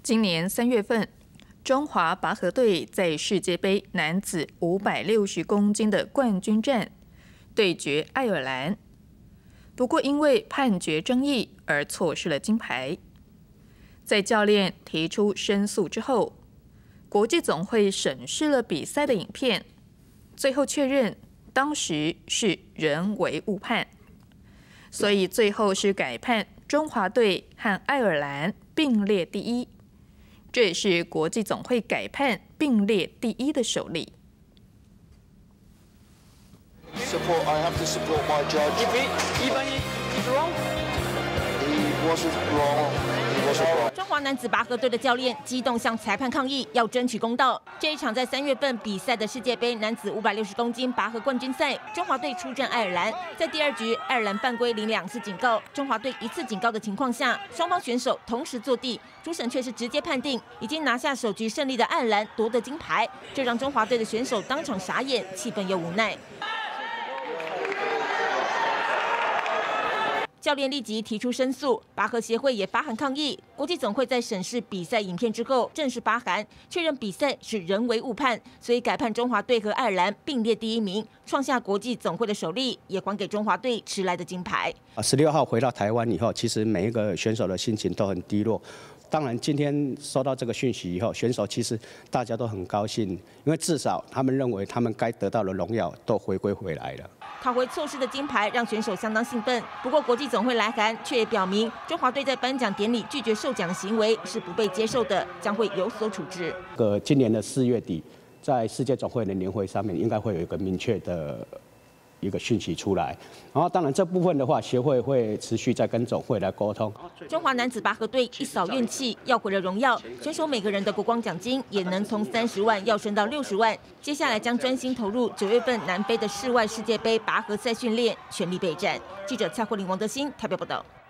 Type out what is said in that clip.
今年3月份，中华拔河队在世界杯男子560公斤的冠军战对决爱尔兰，不过因为判决争议而错失了金牌。在教练提出申诉之后，国际总会审视了比赛的影片，最后确认当时是人为误判，所以最后是改判中华队和爱尔兰并列第一。这也是国际总会改判并列第一的首例。 Support. I have to support my judge. Even if wrong. He wasn't wrong. He wasn't wrong. 中华男子拔河队的教练激动向裁判抗议，要争取公道。这一场在3月份比赛的世界杯男子560公斤拔河冠军赛，中华队出战爱尔兰。在第2局，爱尔兰犯规领2次警告，中华队1次警告的情况下，双方选手同时坐地，主审却是直接判定已经拿下首局胜利的爱尔兰夺得金牌，这让中华队的选手当场傻眼，气愤又无奈。教练立即提出申诉，拔河协会也发函抗议。国际总会在审视比赛影片之后，正式发函确认比赛是人为误判，所以改判中华队和爱尔兰并列第一名，创下国际总会的首例，也还给中华队迟来的金牌。 16号回到台湾以后，其实每一个选手的心情都很低落。当然，今天收到这个讯息以后，选手其实大家都很高兴，因为至少他们认为他们该得到的荣耀都回归回来了。 讨回错失的金牌让选手相当兴奋，不过国际总会来函却也表明，中华队在颁奖典礼拒绝授奖的行为是不被接受的，将会有所处置。 今年的4月底，在世界总会的年会上面，应该会有一个明确的一个讯息出来，然后当然这部分的话，协会会持续在跟总会来沟通。 中华男子拔河队一扫怨气，要回了荣耀，选手每个人的国光奖金也能从30万要升到60万。接下来将专心投入9月份南非的室外世界杯拔河赛训练，全力备战。记者蔡慧玲、王德兴台北报道。